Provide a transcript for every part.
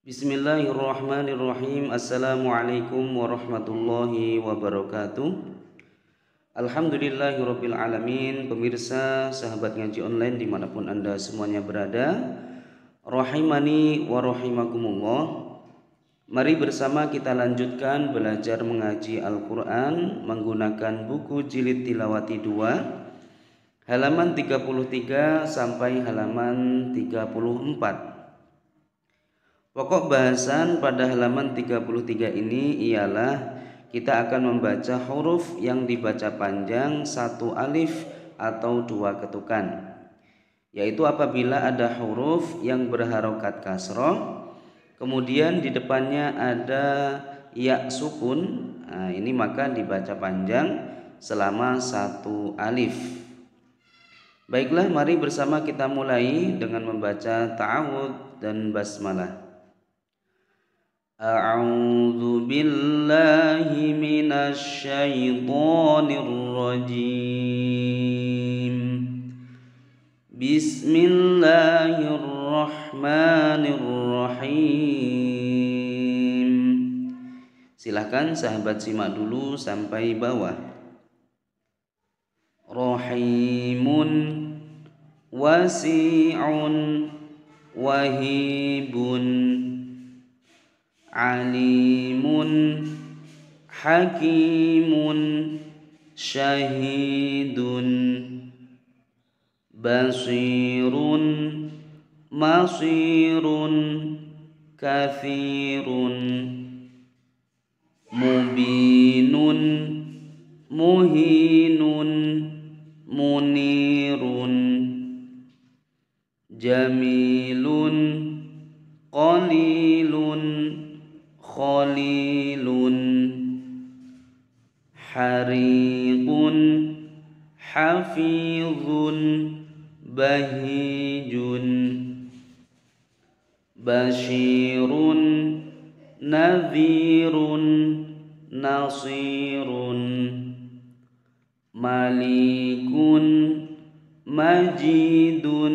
Bismillahirrahmanirrahim. Assalamualaikum warahmatullahi wabarakatuh. Alhamdulillahirabbil alamin. Pemirsa sahabat ngaji online dimanapun anda semuanya berada, rahimani wa rahimakumullah. Mari bersama kita lanjutkan belajar mengaji Al-Quran menggunakan buku Jilid Tilawati 2, halaman 33 sampai halaman 34. Pokok bahasan pada halaman 33 ini ialah kita akan membaca huruf yang dibaca panjang satu alif atau dua ketukan, yaitu apabila ada huruf yang berharokat kasroh kemudian di depannya ada ya sukun, ini maka dibaca panjang selama satu alif. Baiklah, mari bersama kita mulai dengan membaca ta'awudz dan basmalah. A'udzu billahi minasy syaithanir rajim. Bismillahirrahmanirrahim. Silahkan sahabat simak dulu sampai bawah. Rahimun wasi'un wahibun alimun hakimun syahidun basirun masirun kathirun mubinun muhinun munirun jamilun qalilun khalilun hariqun hafizun bahijun basyirun nadhirun nasirun malikun majidun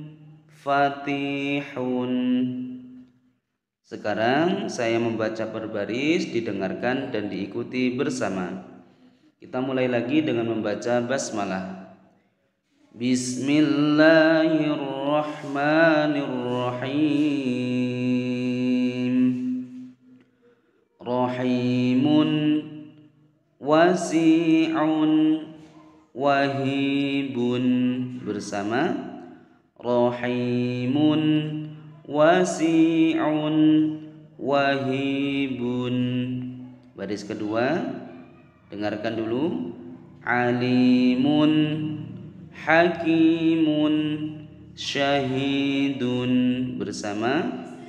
fatihun. Sekarang saya membaca berbaris, didengarkan dan diikuti bersama. Kita mulai lagi dengan membaca basmalah. Bismillahirrahmanirrahim. Rahimun wasi'un wahibun. Bersama. Rahimun wasi'un wahibun. Baris kedua, dengarkan dulu. Alimun hakimun syahidun. Bersama.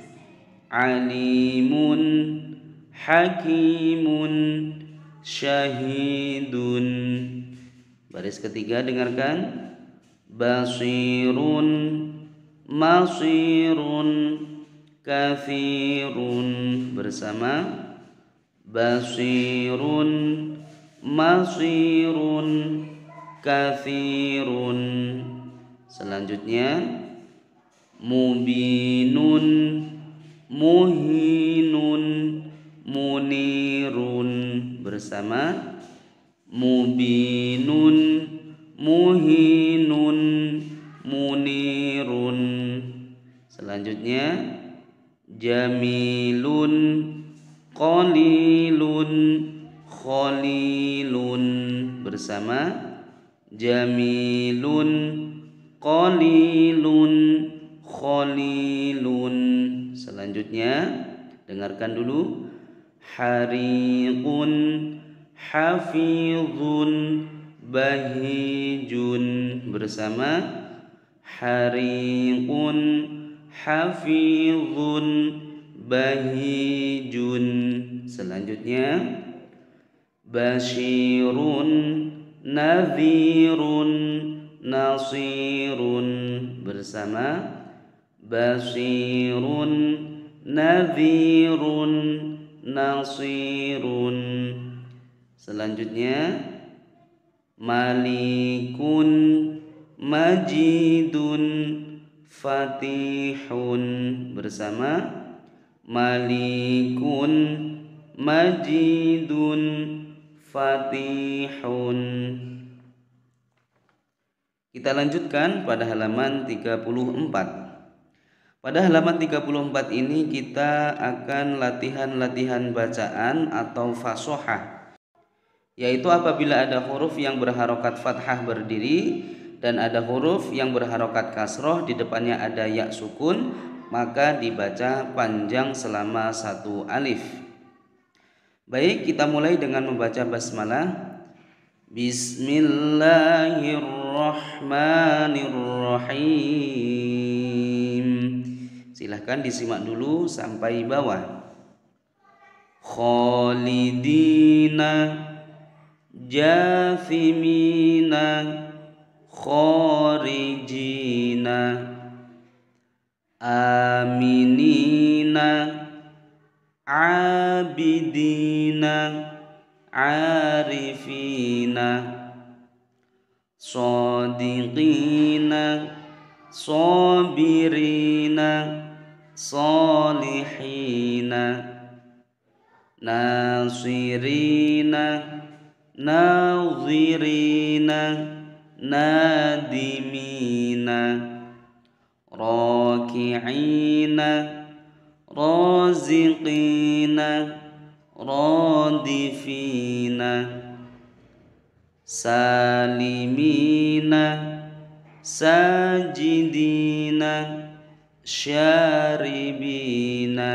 Alimun hakimun syahidun. Baris ketiga, dengarkan. Basirun masirun kathirun. Bersama. Basirun masirun kathirun. Selanjutnya mubinun muhinun munirun. Bersama. Mubinun muhinun munirun. Selanjutnya jamilun qalilun khalilun. Bersama. Jamilun qalilun khalilun. Selanjutnya dengarkan dulu. Hariqun hafizun bahijun. Bersama. Hariqun hafizun bahijun. Selanjutnya basyirun nadhirun nasirun. Bersama. Basyirun nadhirun nasirun. Selanjutnya malikun majidun fatihun. Bersama. malikun, majidun, fatihun. Kita lanjutkan pada halaman 34. Pada halaman 34 ini kita akan latihan-latihan bacaan atau fasohah, yaitu apabila ada huruf yang berharokat fathah berdiri dan ada huruf yang berharokat kasroh, di depannya ada ya sukun, maka dibaca panjang selama 1 alif. Baik, kita mulai dengan membaca basmalah. Bismillahirrahmanirrahim. Silahkan disimak dulu sampai bawah. Khalidina, jathimina, kharijina, aminina, abidina, arifina, shodiqina, sabirina, salihina, nasirina, nazirina, nadimina, raki'ina, raziqina, radifina, salimina, sajidina, syaribina,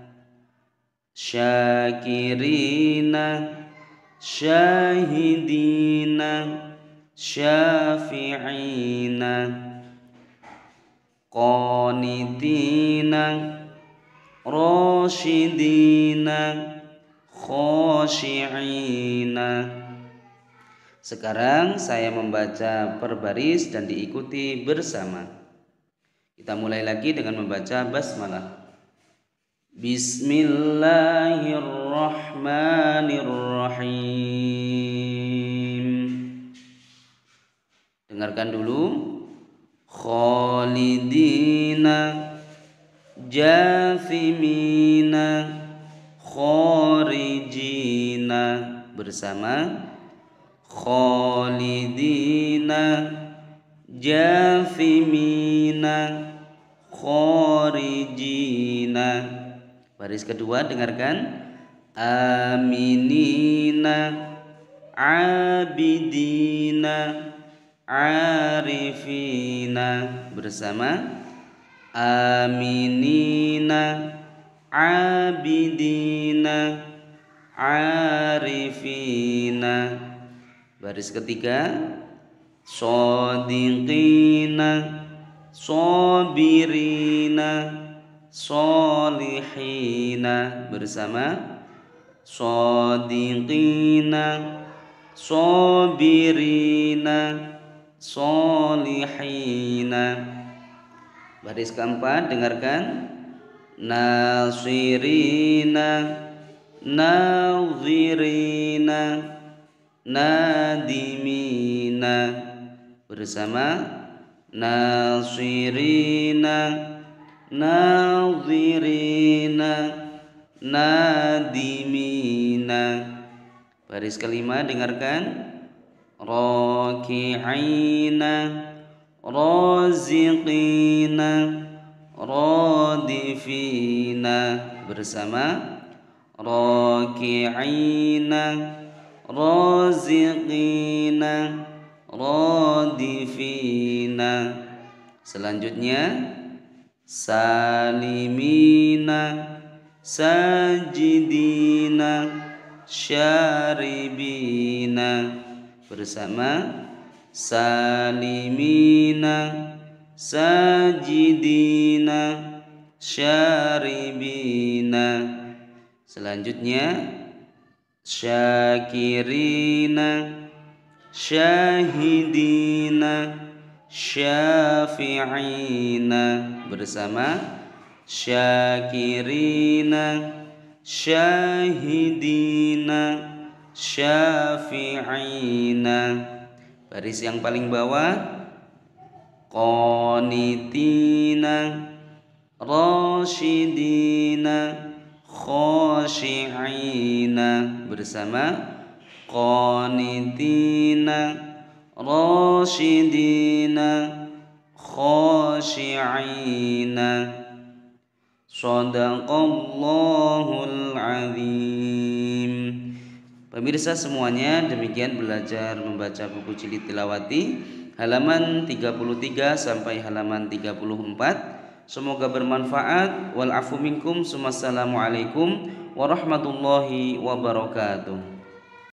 syakirina, syahidina, syafi'ina, qanitina, rasyidina, khashi'ina. Sekarang saya membaca per baris dan diikuti bersama. Kita mulai lagi dengan membaca basmalah. Bismillahirrahmanirrahim. Dengarkan dulu. Khalidina, jathimina, kharijina. Bersama. Khalidina, jathimina, kharijina. Baris kedua dengarkan. Aminina, abidina, arifina. Bersama. Aminina, abidina, arifina. Baris ketiga. Shodiqina, sabirina, salihina. Bersama. Shodiqina, sabirina, salihina. Baris keempat dengarkan. Nasirina, nazirina, nadimina. Bersama. Nasirina, nazirina, nadimina. Baris kelima dengarkan. Raki'ina, raziqina, radifina. Bersama. Raki'ina, raziqina, radifina. Selanjutnya. Salimina, sajidina, syaribina. Bersama. Salimina, sajidina, syaribina. Selanjutnya. Syakirina, syahidina, syafi'ina. Bersama. Syakirina, syahidina, syafi'ina. Baris yang paling bawah. Qanitina, rasyidina, khashi'ina. Bersama, qanitina, rasyidina, khashi'ina. Shadaqallahul azim. Pemirsa semuanya, demikian belajar membaca buku Jilid Tilawati halaman 33 sampai halaman 34. Semoga bermanfaat. Wal afu minkum. Wassalamualaikum warahmatullahi wabarakatuh.